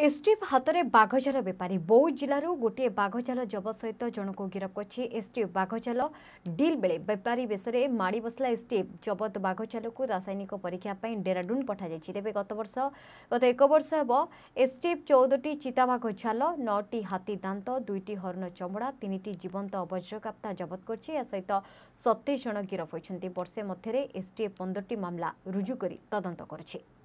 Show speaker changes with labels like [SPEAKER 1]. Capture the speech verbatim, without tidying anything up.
[SPEAKER 1] STF हाथ में बाघजाल बेपारी बौद्ध जिलूर गोटे बाघजाल जब सहित जनक गिरफ कर एसटीएफ बाघजाल डिल बेले बेपारी बेश माड़ी बसला एसटीएफ जबत बाघजाल को रासायनिक परीक्षा डेराडून पठाई तेज गत वर्ष गत एक वर्ष हेब एसटीएफ चौदह चिताबाघ झाल नौटी हाथी दांत दुईटी हरण चमड़ा तीन जीवंत वज्रकाप्ता जबत कर सहित सतैश जन गिरफ होती वर्षे मध्य एसटीएफ पंद्रह मामला रुजु कर तदंत कर।